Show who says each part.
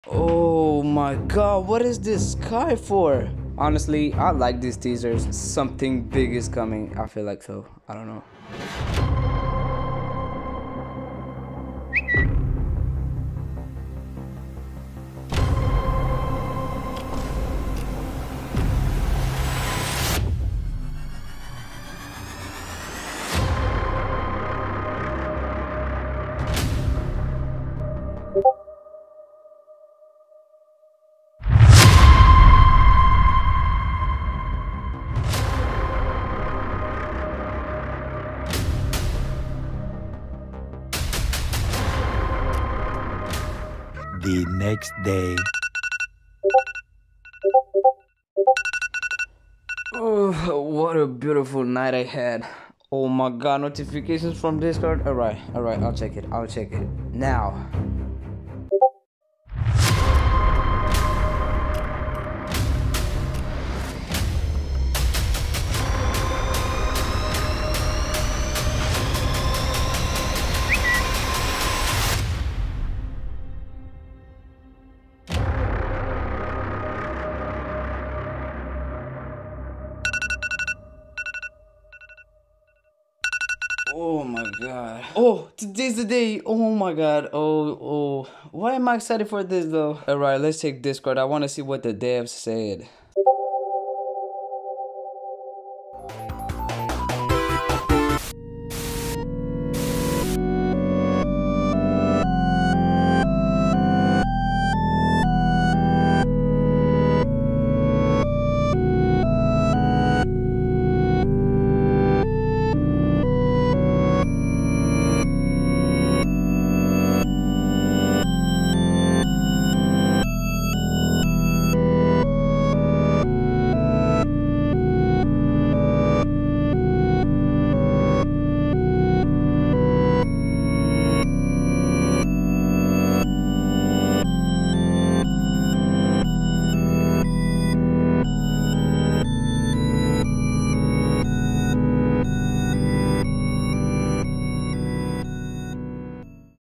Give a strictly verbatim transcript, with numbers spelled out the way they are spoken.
Speaker 1: Oh my god, what is this sky for? Honestly, I like these teasers. Something big is coming. I feel like so. I don't know.
Speaker 2: The next day.
Speaker 1: Oh, what a beautiful night I had. Oh my god, notifications from Discord. Alright, alright, I'll check it. I'll check it. Now. Oh my god. Oh, today's the day. Oh my god. Oh, oh. Why am I excited for this though? Alright, let's check Discord. I want to see what the devs said.